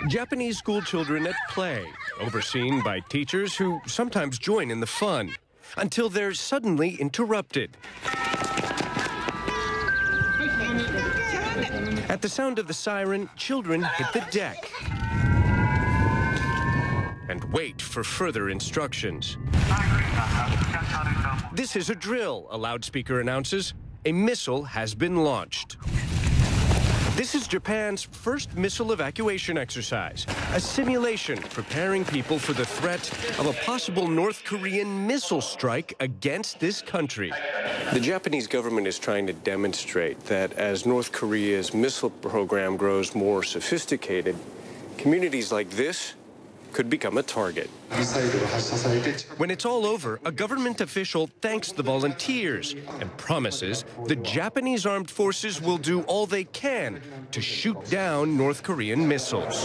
Japanese school children at play, overseen by teachers who sometimes join in the fun, until they're suddenly interrupted. At the sound of the siren, children hit the deck and wait for further instructions. This is a drill, a loudspeaker announces. A missile has been launched. This is Japan's first missile evacuation exercise, a simulation preparing people for the threat of a possible North Korean missile strike against this country. The Japanese government is trying to demonstrate that as North Korea's missile program grows more sophisticated, communities like this could become a target. When it's all over, a government official thanks the volunteers and promises the Japanese armed forces will do all they can to shoot down North Korean missiles.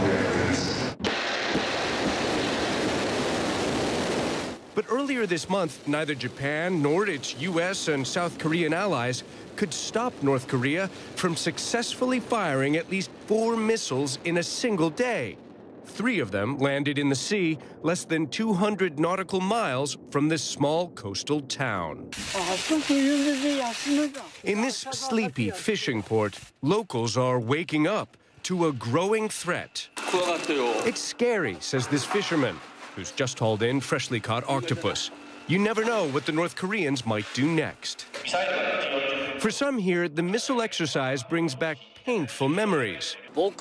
But earlier this month, neither Japan nor its U.S. and South Korean allies could stop North Korea from successfully firing at least 4 missiles in a single day. 3 of them landed in the sea less than 200 nautical miles from this small coastal town. In this sleepy fishing port, locals are waking up to a growing threat. It's scary, says this fisherman, who's just hauled in freshly caught octopus. You never know what the North Koreans might do next. For some here, the missile exercise brings back painful memories.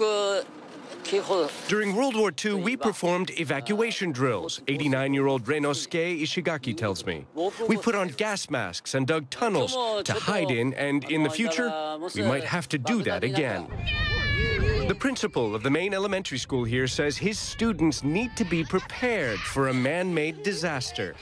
During World War II, we performed evacuation drills, 89-year-old Renosuke Ishigaki tells me. We put on gas masks and dug tunnels to hide in, and in the future, we might have to do that again. The principal of the main elementary school here says his students need to be prepared for a man-made disaster.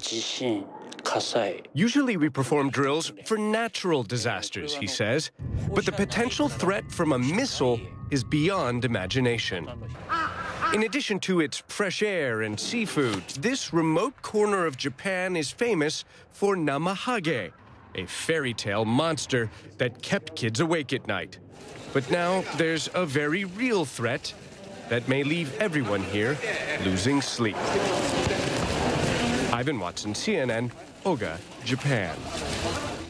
Usually we perform drills for natural disasters, he says, but the potential threat from a missile is beyond imagination. In addition to its fresh air and seafood, this remote corner of Japan is famous for Namahage, a fairy tale monster that kept kids awake at night. But now there's a very real threat that may leave everyone here losing sleep. Ivan Watson, CNN, Oga, Japan.